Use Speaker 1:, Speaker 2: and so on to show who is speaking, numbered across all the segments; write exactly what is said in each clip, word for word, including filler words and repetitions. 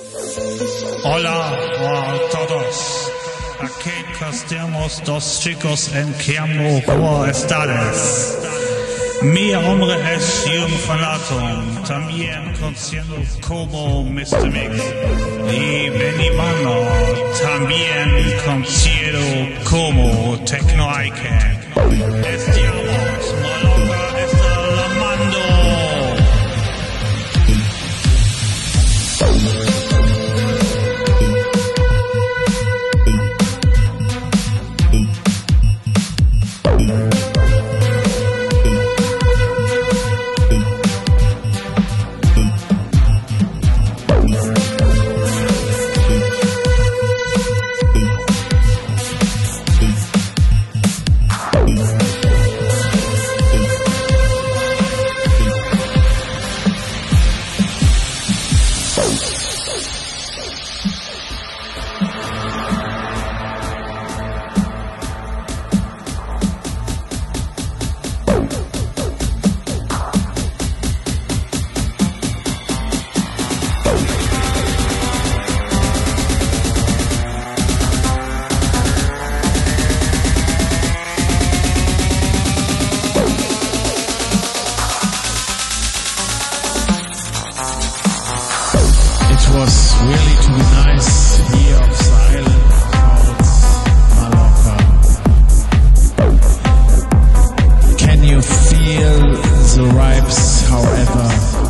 Speaker 1: Hola a todos. Aquí estamos dos chicos en Campo. ¿Cómo estás? Mi nombre es Jürgen Verlatung, también conocido como mister Mixed. Y mi mano, también conocido como Technoician. Estamos Mallorca está la mando.
Speaker 2: It was really to be nice here of the island called Mallorca. Can you feel the vibes, however?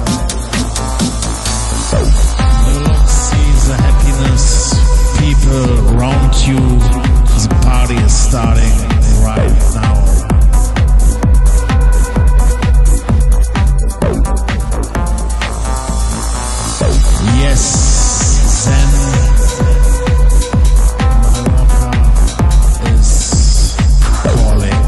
Speaker 2: You look, see the happiness, people around you. The party is starting right now. Yes, then Mallorca is calling.